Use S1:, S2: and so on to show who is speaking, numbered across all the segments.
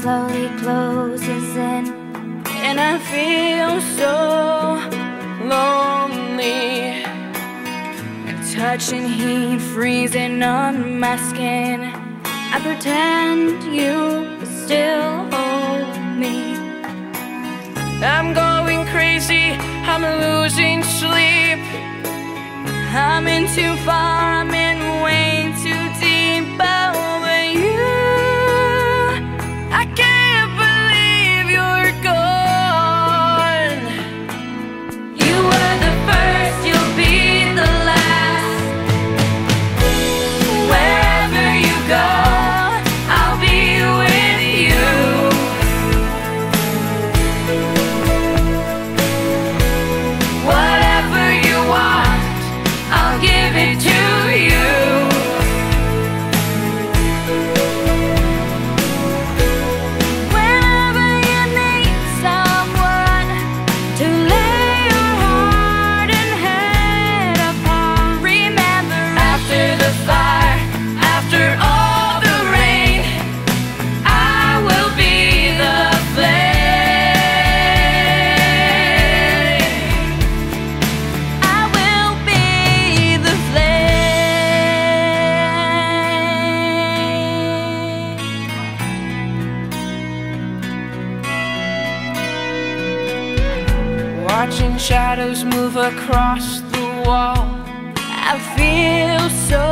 S1: slowly closes in, and I feel so lonely. Touch and heat freezing on my skin. I pretend you still hold me. I'm going crazy, I'm losing sleep. I'm in too far, I'm in way too deep. Over you, I can't believe you're gone. You were the first, you'll be the last. Wherever you go, I'll be with you. Whatever you want, I'll give it to you. Whenever you need someone to lay your heart and head upon, remember after the fire, after all the rain, I will be the flame. I will be the flame. Watching shadows move across the wall, I feel so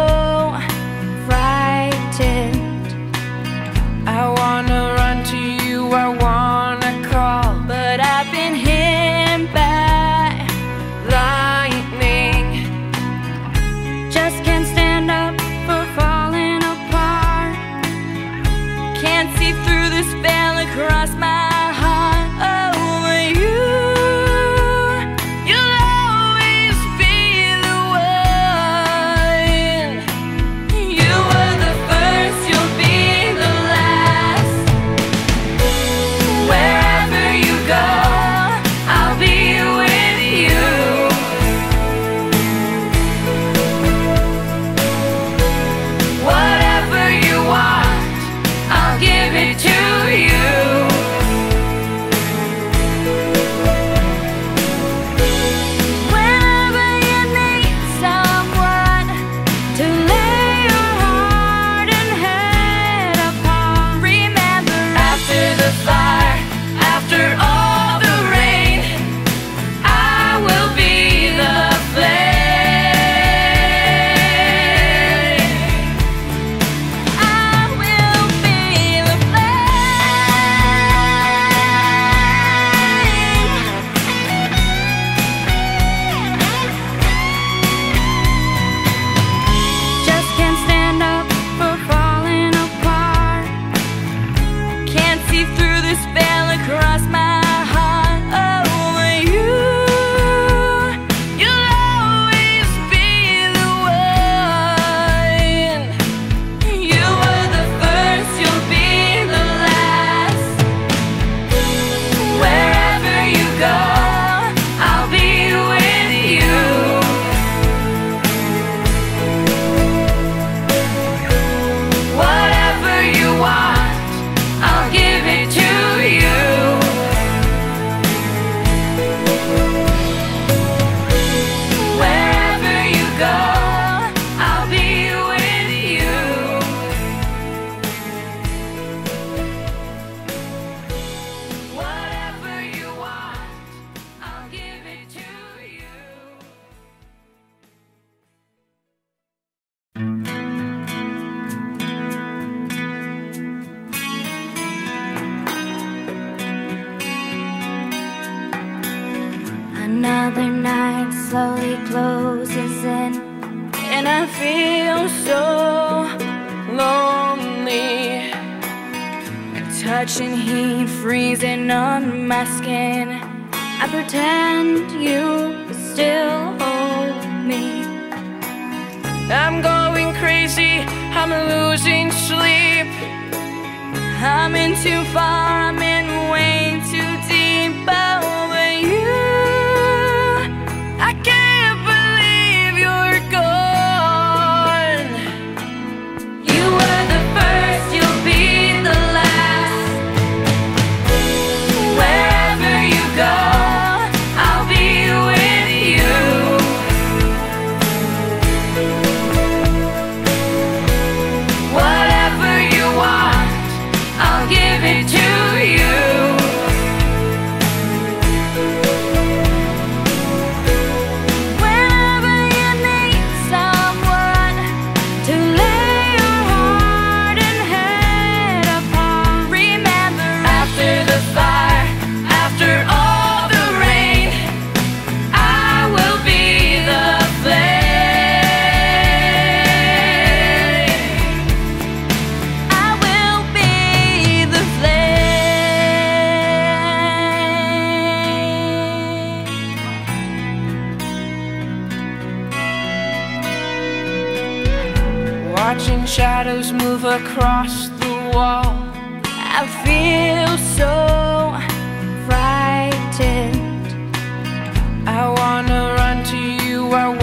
S1: frightened. I wanna run to you, I wanna call, but I've been hit by lightning. Just can't stand up for falling apart. Can't see through the spell across my heart. Over you, you'll always be the one. You were the first, you'll be the last. Wherever you go, I'll be with you. Whatever you want, I'll give it to you. Whenever you need someone to lay your heart and head upon, remember after the fire, after all the rain, I will be the flame. I will be the flame. Just can't stand up for falling apart. Can't see through the spell across my heart. Over you, you'll always be the one. You were the first, you'll be the last. Wherever you go, I'll be with you. Whatever you want, I'll give it to you. Wherever you go, I'll be with you. Whatever you want, I'll give it to you. Another night slowly closes in, and I feel so lonely. Touch and heat freezing on my skin. I pretend you still hold me. I'm going crazy, I'm losing sleep. I'm in too far, I'm in way too deep. Over you, I can't believe you're gone. You were the first, you'll be the last.
S2: watching shadows move across the wall.
S1: I feel so frightened.
S2: I wanna run to you, I